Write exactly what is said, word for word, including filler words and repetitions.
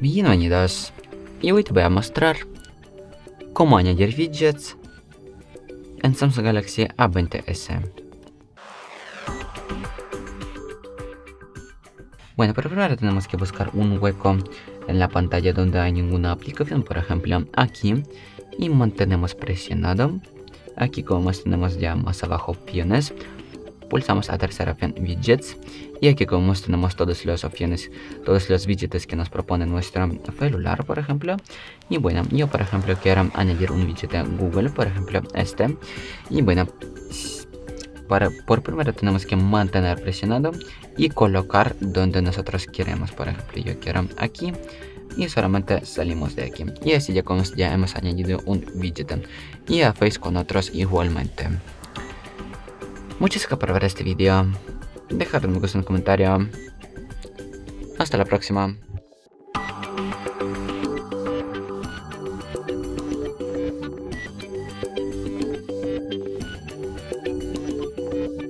Bienvenidos, y hoy te voy a mostrar cómo añadir widgets en Samsung Galaxy A veinte ese. Bueno, pero primero tenemos que buscar un hueco en la pantalla donde hay ninguna aplicación, por ejemplo aquí, y mantenemos presionado. Aquí, como tenemos ya más abajo opciones, pulsamos la tercera opción widgets, y aquí como tenemos todas las opciones, todos los widgets que nos propone nuestro celular, por ejemplo. Y bueno, yo por ejemplo quiero añadir un widget de Google, por ejemplo este, y bueno, para, por primero tenemos que mantener presionado y colocar donde nosotros queremos. Por ejemplo, yo quiero aquí, y solamente salimos de aquí, y así ya, como ya hemos añadido un widget, y hacéis con otros igualmente. Muchas gracias por ver este vídeo, dejad un me gusta en el comentario. Hasta la próxima.